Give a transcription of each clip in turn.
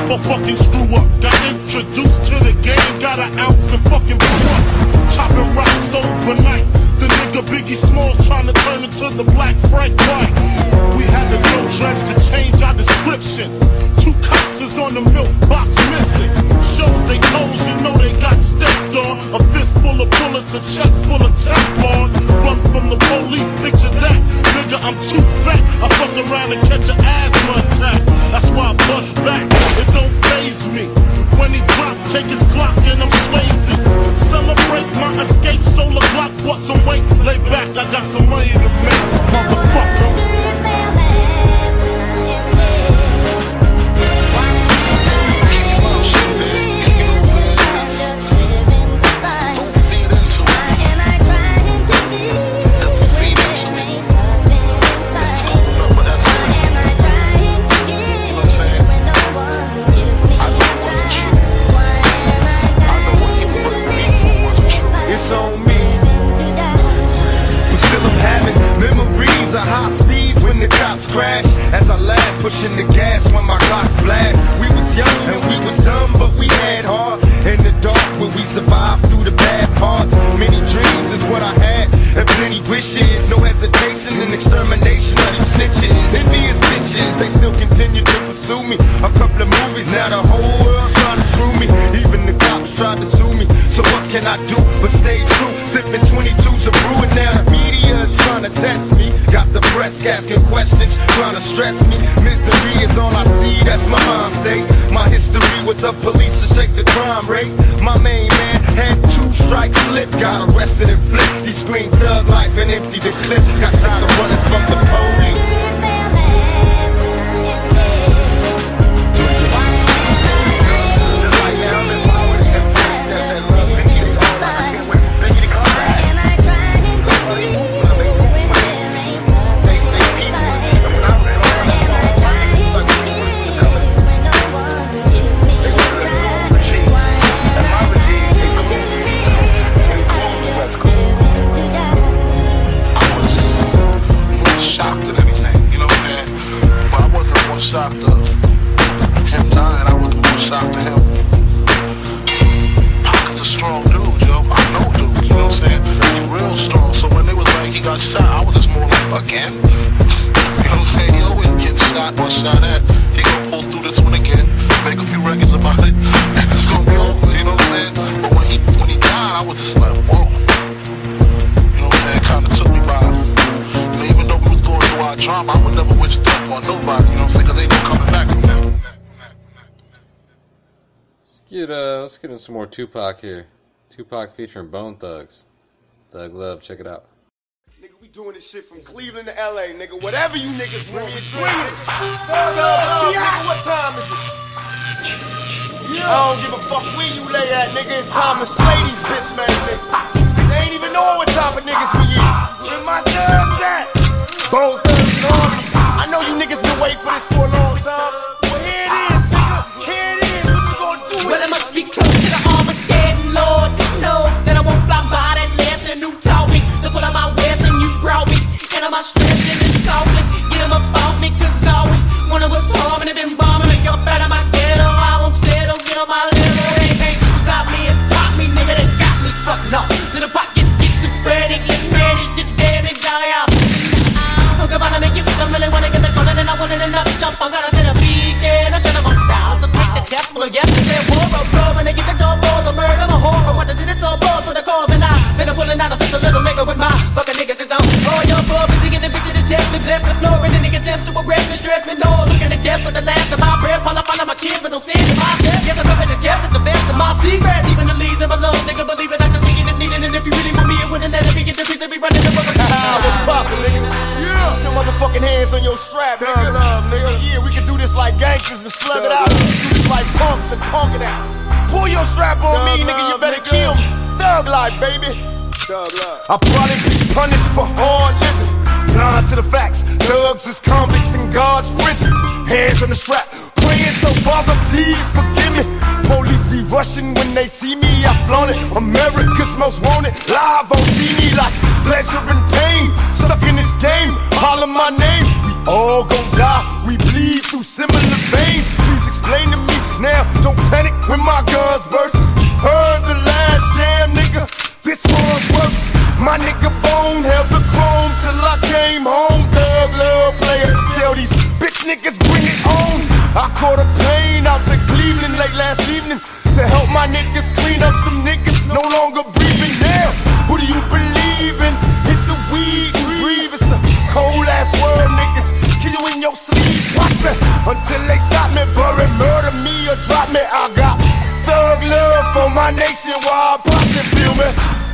or fucking screw up. Got introduced to the game, got an ounce and fucking blew up. Chopping rocks overnight. The nigga Biggie Smalls trying to turn into the Black Frank White. We had to go dreads to change our description. 2 cops is on the milk box missing. Showed they toes, you know they got stepped on. A fist full of bullets, a chest full of Teflon. Run from the police, picture that. Nigga, I'm too fat. I fuck around and catch an asthma attack. That's why I bust back. It don't faze me. When he drop, take his Glock and I'm Swayze. Celebrate my escape, solar Glock, bought some weight. Lay back, I got some money to make, motherfucker. Crash as I laugh, pushing the gas when my clocks blast. We was young and we was dumb, but we had heart. In the dark where we survived through the bad parts. Many dreams is what I had, and plenty wishes. No hesitation in extermination of these snitches. Envious bitches, they still continue to pursue me. A couple of movies, now the whole world's trying to screw me. Even the cops tried to sue me. So what can I do but stay true? Sipping 22s of brew, and now the media is trying to test me. Got the press asking questions, trying to stress me. Misery is all I see, that's my mind state. My history with the police to shake the crime rate. My main man had 2 strikes slip, got arrested and flipped. He screamed thug life and emptied the clip. Got tired of running from the police. Shocked of him dying, I was more shocked to him. Pac is a strong dude, yo. I know dude, you know what I'm saying? He real strong, so when they was like he got shot, I was just more like, again? You know what I'm saying? He always getting shot or shot at. He gonna pull through this one again, make a few records about it, and it's gonna be over, you know what I'm saying? But when he died, I was just like, whoa. You know what I'm saying? It kinda took me by. You know, even though we was going through our drama, I would never wish death on nobody, you know what I'm saying? Cause they ain't coming back from that. Let's get in some more Tupac here. Tupac featuring Bone Thugs. Thug Love, check it out. Nigga, we doing this shit from Cleveland to LA, nigga. Whatever you niggas want to drink. Nigga, what time is it? I don't give a fuck where you lay at, nigga. It's time to slay these bitch man niggas. They ain't even know what type of niggas we is. Where my thugs at? Bone Thugs, you know? I know you niggas been waiting for this for a long time. Well, here it is, nigga. Here it is. What you gonna do? Well, I must be close to the Armageddon, Lord. You know that I won't fly by that lesson. Who taught me to put on my west and you brought me. And I'm stressing and softly. Get them up off me, cause always one of us home and they been bombing. Make up out of my ghetto. I won't settle, get on my level. They can't stop me and pop me, nigga. They got me fucked up. Little pockets schizophrenic. Let's manage the damage, y'all. Look about to make you feel. I really wanna get the corner, and I wanted enough to jump. I'm gonna send a beacon. I should've walked down. So quick the test full of yesterday. War road, when they get the door for the murder. I'm a horror. What I did it all balls for the cause, and I've been pulling out a pistol, little nigga with my fucking niggas is on. Oh, your boy busy getting bitch to the test me, bless the floor, and then they attempt to arrest me, stress me, no. Looking at death with the last of my breath. Fall up on my kids, but don't see it in my step. Yes, I'm living this kept at the best of my secrets. Even the leaves and below, nigga, believe it, I can see it if needed. And if you really want me, it wouldn't let it be get the reason we running the fucking what's poppin', nigga? Yeah. Put your motherfucking hands on your strap, nigga. Nigga. Yeah, we can do this like gangsters and slug it out. We can do this like punks and punk it out. Pull your strap on me, nigga, you better kill me. Thug life, baby. Thug life. I'll probably be punished for hard living. Blind to the facts. Thugs is convicts in God's prison. Hands on the strap. Praying so Father, please forgive me. Police be rushing when they see me. I flaunt it. America's most wanted. Live on TV like pleasure and pain. Stuck in this game. Holler my name. We all gon' die. We bleed through similar veins. Please explain to me. plane out to Cleveland late last evening to help my niggas clean up some niggas no longer breathing. Now, who do you believe in? Hit the weed and breathe. It's a cold ass world, niggas. Kill you in your sleep. Watch me until they stop me, bury, murder me or drop me. I got thug love for my nation while I posse, feel me?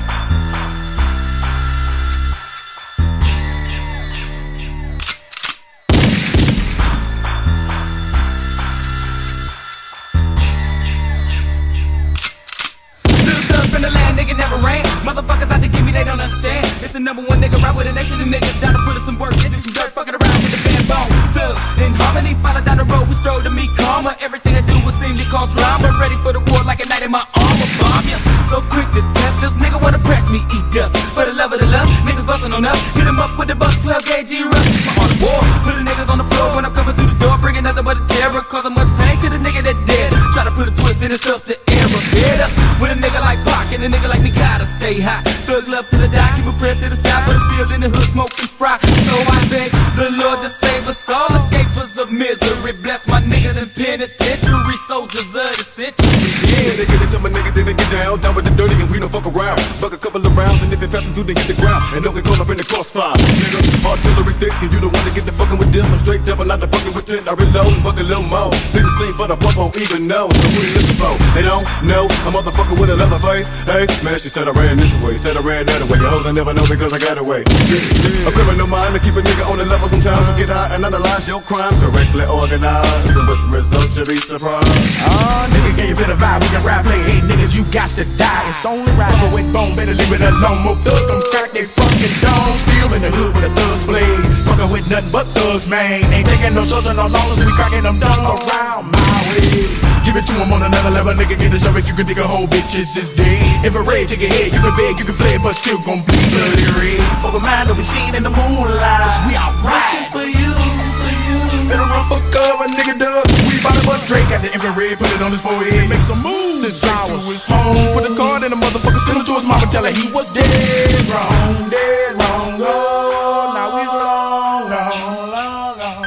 From the land, nigga never ran. Motherfuckers out to give me, they don't understand. It's the #1 nigga, right with a nation of niggas down to put in some work, into some dirt, fucking around with the band bone. Thugs in harmony, follow down the road, we stroll to meet karma. Everything I do will seem to cause drama. Ready for the war like a knight in my armor. Bomb ya, so quick to test us. Nigga wanna press me, eat dust. For the love of the lust, niggas bustin' on us. Hit 'em up with the buck, 12 gauge rush. It's my art of war. Put the niggas on the floor when I'm coming through the door, bringing nothing but a terror. Causing much pain to the nigga that dead. Try to put a twist in his stuff's the error. Head up with a nigga like Pac and a nigga like me gotta stay high. Thug love to the die, keep a prayer to the sky, but I'm still in the hood smoking fry. So I beg the Lord to save us all, escapers of misery. Bless my niggas in penitentiary, soldiers of the century. Yeah, they get it to my niggas, then they get down with the dirty and we don't fuck around. Buck a couple of rounds and if it passes through, then hit the ground. And don't get caught up in the crossfire, nigga. Artillery thick and you don't want to get the fucking with this. I'm straight devil, not the fucking with 10. I reload and buck a little more. Did the same for the pump, won't even know. So who you looking for? They don't know. A motherfucker with a leather face. Hey, man, she said I ran this way, said I ran that way. Your hoes I never know because I got away. A criminal mind to keep a nigga on the level sometimes. So get high and analyze your crime correctly organized. And with the results you'll be surprised. Nigga, can you feel the vibe? We can rap, play. Hey, niggas, you got to die. It's only right. Suffer with bone, better leave it alone. More thugs, them crack they fucking dome. Still in the hood with a thug's blade. Fucking with nothing but thugs, man. Ain't taking no shows and no losses. We cracking them down around my way. Give it to him on another level, nigga, get a show it. You can dig a whole bitches is dead. If a rage take your head, you can beg, you can flare, but still gon' be bloody red. For the mind that we seen in the moonlight, 'cause we alright. For you, better run for cover, nigga, dub. We bout to bust Drake, got the infrared, put it on his forehead, make some moves. Since Drake to his home, put a card in the motherfucker, send him to his mama, tell her he was dead wrong, oh, now we long gone, long gone.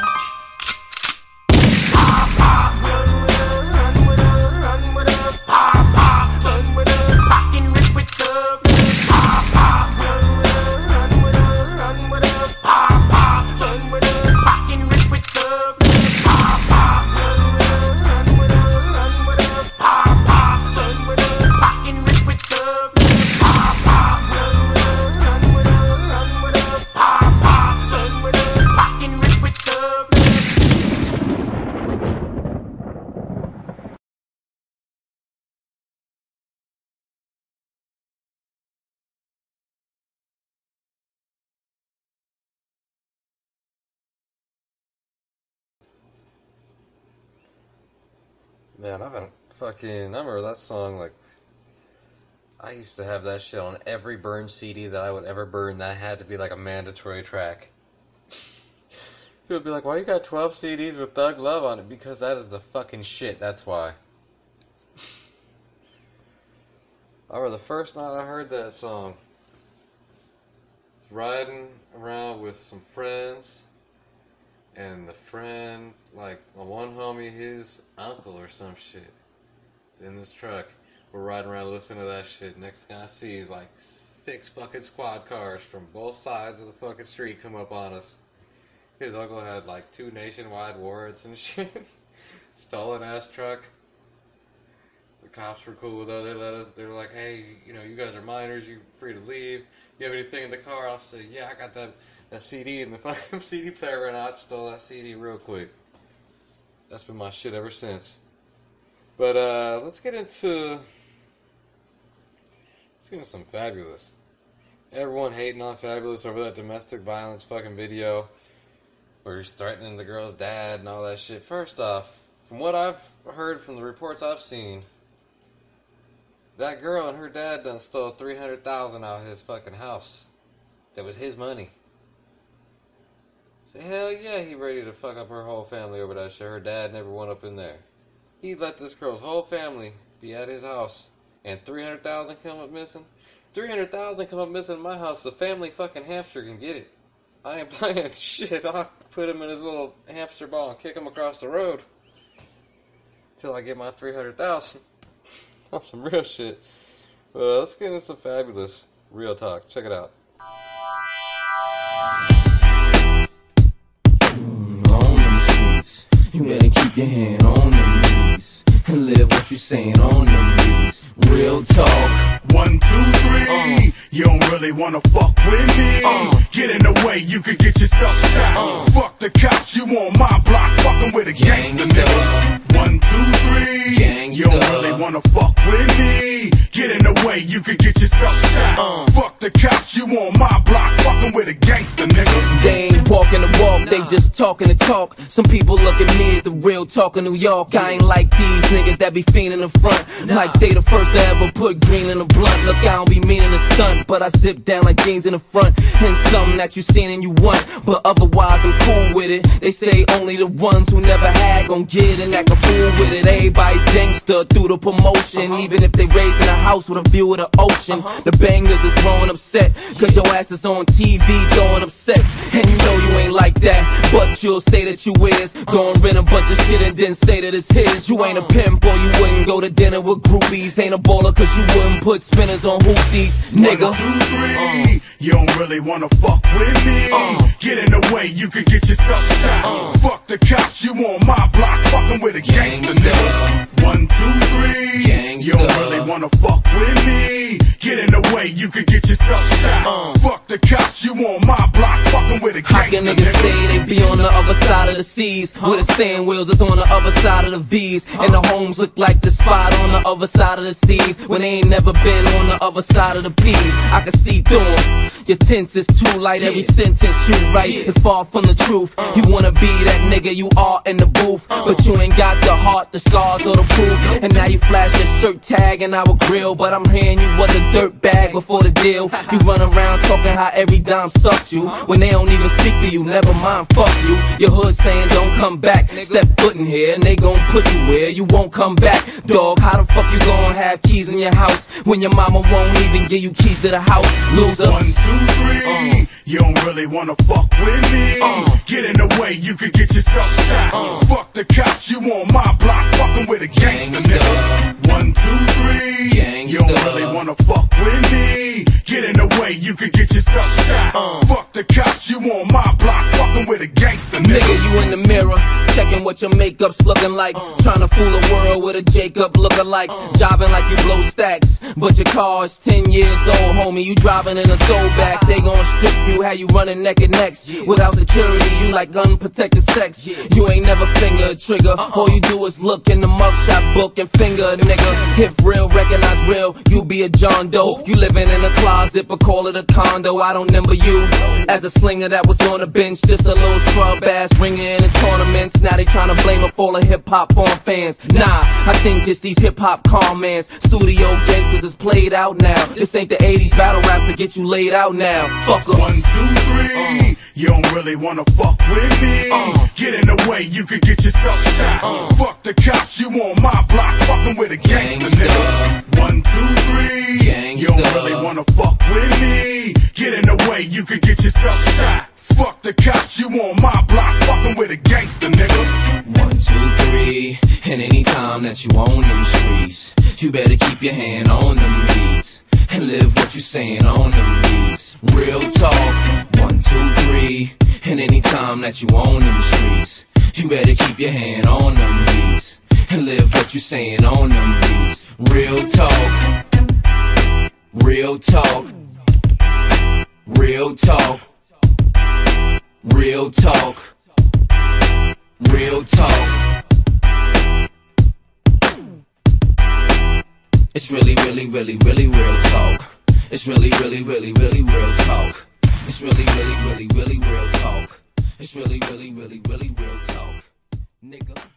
Man, I remember that song, like, I used to have that shit on every burn CD that I would ever burn. That had to be like a mandatory track. People would be like, why you got 12 CDs with Thug Love on it? Because that is the fucking shit, that's why. I remember the first night I heard that song. Riding around with some friends. And the friend, like, my one homie, his uncle or some shit, in this truck. We're riding around listening to that shit. Next thing I see is like 6 fucking squad cars from both sides of the fucking street come up on us. His uncle had like 2 nationwide warrants and shit. Stolen ass truck. The cops were cool with us. They let us. They were like, hey, you know, you guys are minors. You're free to leave. You have anything in the car? I'll say, yeah, I got that CD in the fucking CD player right now. I stole that CD real quick. That's been my shit ever since. But let's get into some Fabulous. Everyone hating on Fabulous over that domestic violence fucking video where he's threatening the girl's dad and all that shit. First off, from what I've heard from the reports I've seen, that girl and her dad done stole $300,000 out of his fucking house. That was his money. So hell yeah, he ready to fuck up her whole family over that shit. Her dad never went up in there. He let this girl's whole family be at his house, and $300,000 come up missing. $300,000 come up missing in my house. The family fucking hamster can get it. I ain't playing shit. I'll put him in his little hamster ball and kick him across the road. till I get my 300,000 on some real shit. But let's get into some fabulous real talk. Check it out. On them streets, you better keep your hand on them knees and live what you saying on them knees. Real talk. 1, 2, 3. You don't really wanna fuck with me. Get in the way, you could get yourself shot. Fuck the cops, you on my block, fucking with a gangster nigga. 1, 2, 3. Gangsta. You don't really wanna fuck with me. Get in the way, you could get yourself shot. Fuck the cops, you on my block, fucking with a gangster nigga. They ain't walking the walk, they just talking the talk. Some people look at me as the real talk of New York. I ain't like these niggas that be fiending in front, like they the first to ever put green in a blunt. Look, I don't be meaning to stunt, but I zip down like jeans in the front. And something that you seen and you want, but otherwise I'm cool with it. They say only the ones who never had gon' get and act a fool with it. Everybody's gangster through the promotion, even if they raised in a house with a view of the ocean. The bangers is growing upset, cause your ass is on TV throwing up sex. And you know you ain't like that, but you'll say that you is. Go and rent a bunch of shit and then say that it's his. You ain't a pimp or you wouldn't go to dinner with groupies. Ain't a baller cause you wouldn't put spinners on hoopties, nigga. 1, 2, 3. You don't really wanna fuck with me. Get in the way, you could get yourself shot. Fuck the cops, you on my block, fucking with a gangster nigga. 1, 2, 3. You don't really wanna fuck with me. Get in the way, you could get yourself shot. Fuck the cops, you on my block, fucking with a How gangster can niggas say they be on the other side of the seas? With the steering wheels is on the other side of the V's, and the homes look like the spot on the other side of the seas, when they ain't never been on the other side of the P's. I can see through them. Your tense is too light, every sentence you write is far from the truth. You wanna be that nigga, you are in the booth, but you ain't got the heart, the scars, or the proof. And now you flash your shirt tag and our grill, but I'm hearing you was a dirt bag before the deal. You run around talking how every dime sucked you, when they don't even speak to you, never mind, fuck you. Your hood saying don't come back, step foot in here and they gon' put you where you won't come back. Dog, how the fuck you gon' have keys in your house when your mama won't even give you keys to the house? Loser. 1, 2, 3. You don't really wanna fuck with me. Get in the way, you could get yourself shot. Fuck the cops, you on my block, fucking with a gangster nigga. 1, 2, 3. You don't really wanna fuck with me. Get in the way, you could get yourself shot. Fuck the cops, you on my block, fucking with a gangster nigga. Nigga, you in the mirror, checking what your makeup's looking like. Trying to fool the world with a Jacob lookalike. Jobbing like you blow stacks, but your car's 10 years old, homie. You driving in a throwback. They gon' strip you, how you running naked next. Without security, you like unprotected sex. You ain't never finger a trigger. All you do is look in the mugshot book and finger a nigga. If real, recognize real, you be a John Doe. You living in a closet, but call it a condo. I don't remember you as a slinger that was on the bench, just a little scrub ass ringer in the tournaments. Now they tryna blame her for all the hip hop on fans. Nah, I think it's these hip hop comments. Studio gangsters is played out now. This ain't the 80s battle raps that get you laid out now. Fuck 1, 2, 3. You don't really wanna fuck with me. Get in the way, you could get yourself shot. Fuck the cops, you on my block, fucking with a gangster nigga. 1, 2, 3. You don't really wanna fuck with me. Get in the way, you could get yourself shot. Fuck the cops, you on my block, fucking with a gangster nigga. 1, 2, 3. And anytime that you on them streets, you better keep your hand on them beats and live what you saying on them beats. Real talk. 1, 2, 3. And anytime that you on them streets, you better keep your hand on them beats and live what you saying on them beats. Real talk. Real talk. Real talk. Real talk. Real talk. It's really, really, really, really real talk. It's really, really, really, really real talk. It's really, really, really, really real talk. It's really, really, really, really real talk. Nigga.